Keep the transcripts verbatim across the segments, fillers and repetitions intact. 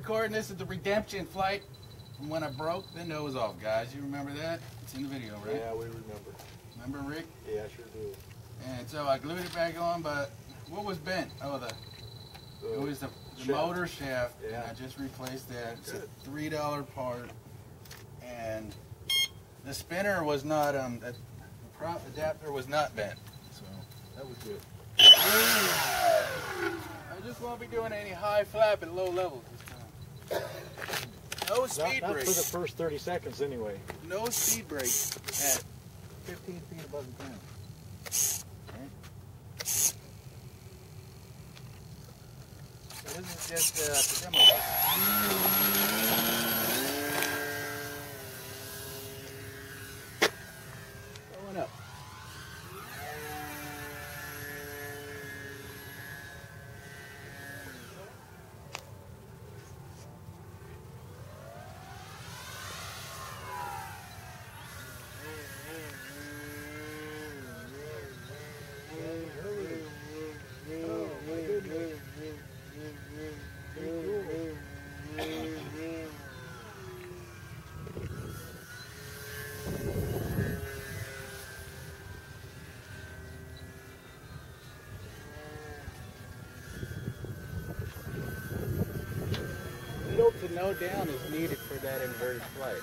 recording this at the redemption flight from when I broke the nose off, guys. You remember that? It's in the video, right? Yeah, we remember. Remember, Rick? Yeah, I sure do. And so I glued it back on, but what was bent? Oh, the So, it was the, the shaft. motor shaft, Yeah. and I just replaced that. It's Good. a three dollar part, and the spinner was not um the prop adapter was not bent, so that was good. I just won't be doing any high flap at low levels this time. No speed Not, not brake. for the first thirty seconds anyway. No speed brake at fifteen feet above the ground. Okay. So this is just uh, the demo. Going up. Little to no down is needed for that inverted flight.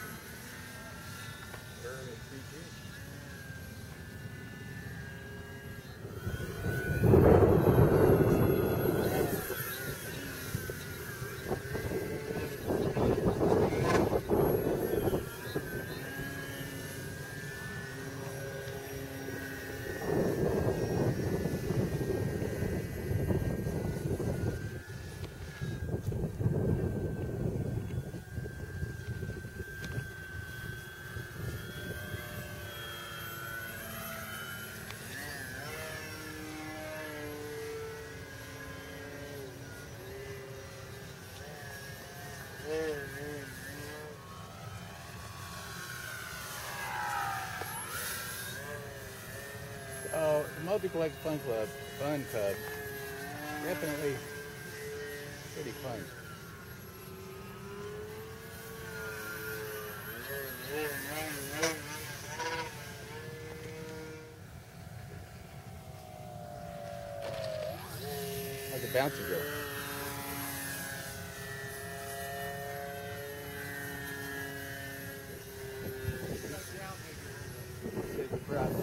Oh, the multiplex fun club, FunCub, definitely pretty fun. How's the bouncer go? Take the process.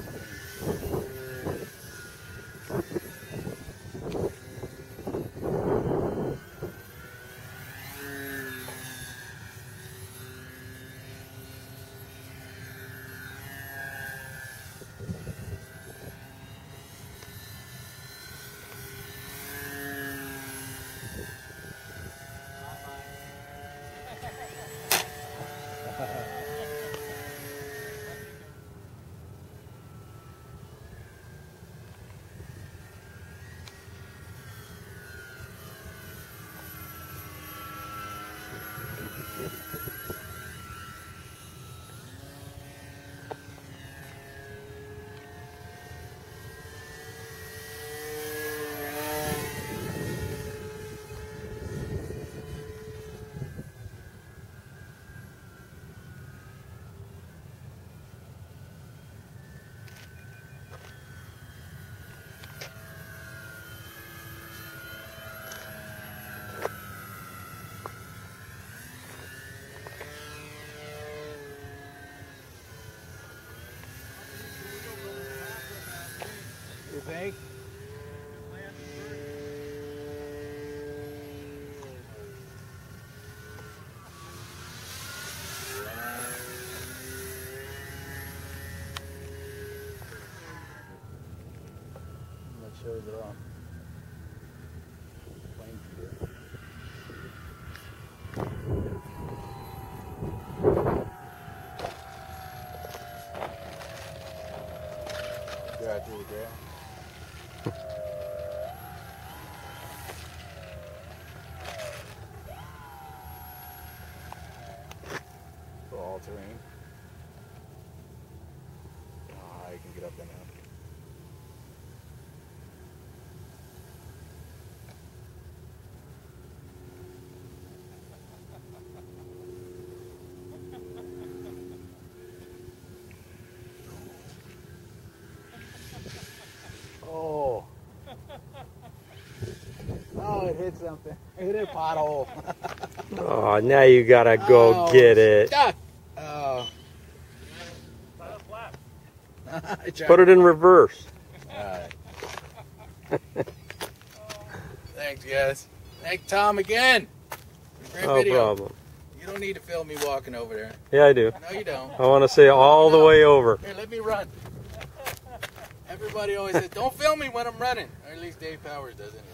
You think? That shows it all. Plane view. Drive through the grass. All terrain. Ah, you can get up there now. hit something. Hit a pothole. Oh, now you gotta go Oh, get it. Stuck. Oh. Put it in reverse. Alright. Thanks, guys. Thank Tom again. Great No video. problem. You don't need to film me walking over there. Yeah, I do. No, you don't. I want to see all the way over. Here, let me run. Everybody always says, don't film me when I'm running. Or at least Dave Powers does it.